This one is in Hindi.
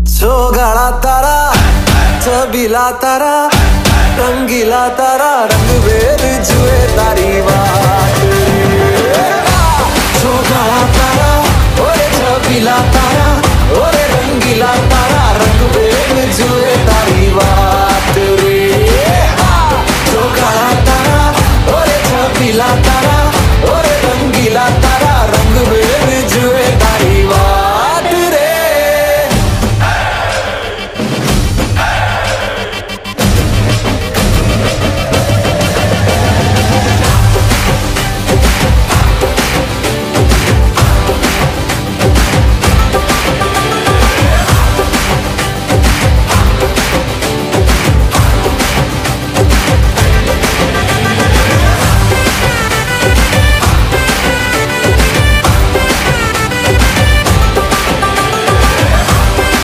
छोगाड़ा तारा छबीला तारा रंगीला तारा रंग बेर जुए तारी बात छोगाड़ा तारा ओए छबीला तारा।